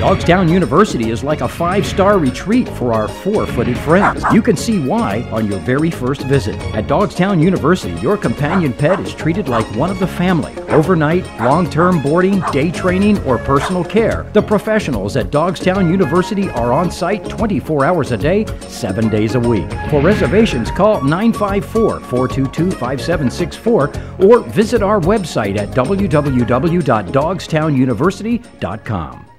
Dogstown University is like a 5-star retreat for our 4-footed friends. You can see why on your very first visit. At Dogstown University, your companion pet is treated like one of the family. Overnight, long-term boarding, day training, or personal care. The professionals at Dogstown University are on site 24 hours a day, 7 days a week. For reservations, call 954-422-5764 or visit our website at www.dogstownuniversity.com.